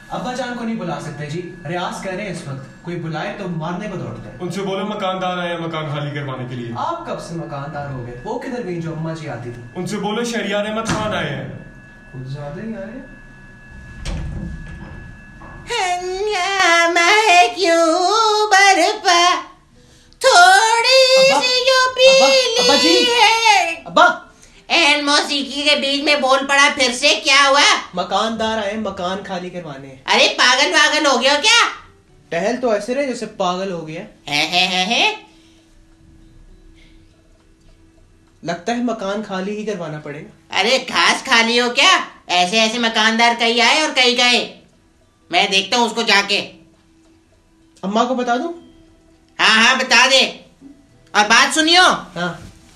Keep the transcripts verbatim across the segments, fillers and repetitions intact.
अब्बा जान को नहीं बुला सकते जी, रियाज कर रहे हैं इस वक्त, कोई बुलाए तो मारने पर दौड़ते हैं। उनसे बोलो मकानदार आए मकान खाली करवाने के लिए। आप कब से मकानदार हो गए? वो किधर गई जो अम्मा जी आती थी? उनसे बोलो शहरियार अहमद खान आए हैं। कुछ ज्यादा ही आए। हंगामा है क्यों बरपा, थोड़ी सी जो पीली है। अब्बा एन मौसीकी के बीच में बोल पड़ा, फिर से क्या हुआ? मकानदार आए मकान खाली करवाने। अरे पागल पागल हो गया क्या? टहल तो ऐसे रहे जैसे पागल हो गया है, है, है, है? लगता है मकान खाली ही करवाना पड़ेगा। अरे घास खाली हो क्या? ऐसे ऐसे मकानदार कहीं आए और कहीं गए। मैं देखता हूँ उसको जाके। अम्मा को बता दूं? हाँ हाँ बता दे, और बात सुनियो। हाँ।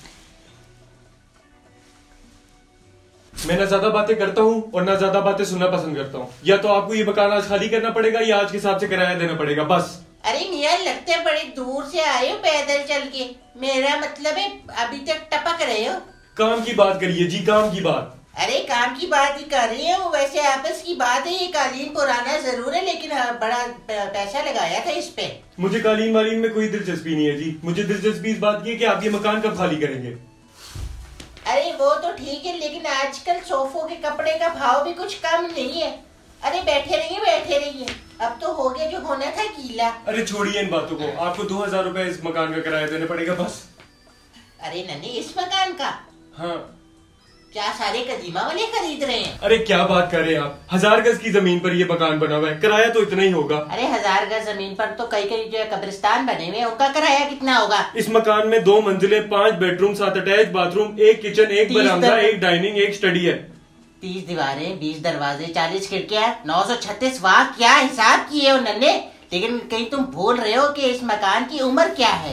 मैं ना ज्यादा बातें करता हूँ और ना ज्यादा बातें सुनना पसंद करता हूँ। या तो आपको ये मकान आज खाली करना पड़ेगा या आज के हिसाब से किराया देना पड़ेगा, बस। अरे मियाँ लगते बड़े दूर से आए हो पैदल चल के, मेरा मतलब है अभी तक टपक रहे हो। काम की बात करिए जी, काम की बात। अरे काम की बात ही कर रही है, वैसे आपस की बात है। ये कालीन पुराना जरूर है लेकिन बड़ा पैसा लगाया था इस पे। मुझे कालीन वालीन में कोई दिलचस्पी नहीं है जी। मुझे दिलचस्पी इस बात की है कि आप ये मकान कब खाली करेंगे। अरे वो तो ठीक है लेकिन आजकल सोफों के कपड़े का भाव भी कुछ कम नहीं है। अरे बैठे रहिए बैठे रहिए, अब तो हो गया जो होना था गीला। अरे छोड़िए इन बातों को, आपको दो हजार रुपए इस मकान का किराया देना पड़ेगा, बस। अरे नन्हे इस मकान का? हाँ। क्या सारे कदीमा वाले खरीद रहे हैं? अरे क्या बात कर रहे हैं आप, हजार गज की जमीन पर ये मकान बना हुआ है, किराया तो इतना ही होगा। अरे हजार गज जमीन पर तो कई कई जो है कब्रिस्तान बने हुए हैं, उनका किराया कितना होगा? इस मकान में दो मंजिलें, पांच बेडरूम, सात अटैच बाथरूम, एक किचन, एक बरामदा, एक डाइनिंग, एक स्टडी है। तीस दीवारें, बीस दरवाजे, चालीस खिड़कियां, नौ सौ छत्तीस। वाह क्या हिसाब किए हो नन्हे। लेकिन कहीं तुम भूल रहे हो कि इस मकान की उम्र क्या है।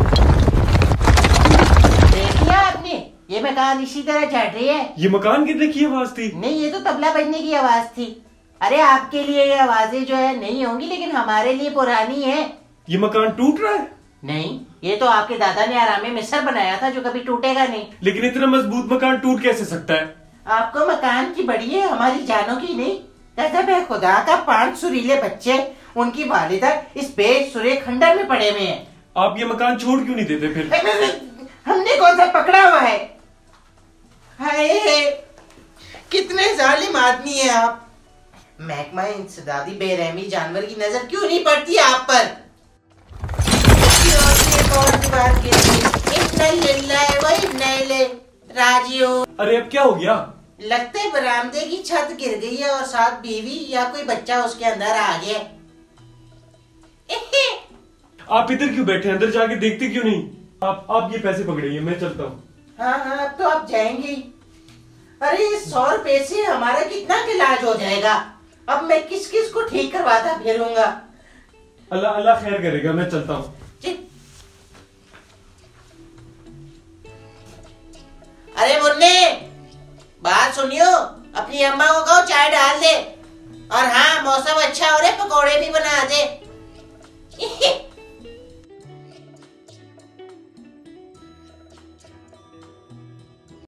देखिए आपने, ये मकान इसी तरह चढ़ रही है। ये मकान कितने की आवाज थी? नहीं ये तो तबला बजने की आवाज थी। अरे आपके लिए ये आवाजें जो है नहीं होंगी लेकिन हमारे लिए पुरानी है। ये मकान टूट रहा है? नहीं, ये तो आपके दादा ने आराम मिस्र बनाया था जो कभी टूटेगा नहीं। लेकिन इतना मजबूत मकान टूट कैसे सकता है? आपको मकान की बड़ी है, हमारी जानों की नहीं। गजब है खुदा का, पांच सुरीले बच्चे, उनकी वालिदा इस बेसुरे खंडर में पड़े हुए हैं। आप ये मकान छोड़ क्यों नहीं देते फिर? हमने कौन सा पकड़ा हुआ है? हाय कितने जालिम आदमी है आप। महकमा इंसदादी बेरहमी जानवर की नजर क्यों नहीं पड़ती आप पर? राजियो। अरे अब क्या हो गया? लगता है बरामदे की छत गिर गई है और साथ बीवी या कोई बच्चा उसके अंदर आ गया। आप इधर क्यों बैठे, अंदर जाके देखते क्यों नहीं? आप आप ये पैसे पकड़िए, मैं चलता हूँ। हाँ हाँ अब तो आप जाएंगे। अरे सौ रुपए से हमारा कितना इलाज हो जाएगा। अब मैं किस किस को ठीक करवाता फिरूंगा। अल्लाह अल्लाह खैर करेगा, मैं चलता हूँ। अरे मुन्ने बात सुनियो, अपनी अम्मा को कहो चाय डाल दे। और हाँ मौसम अच्छा हो रहा है, पकौड़े भी बना दे।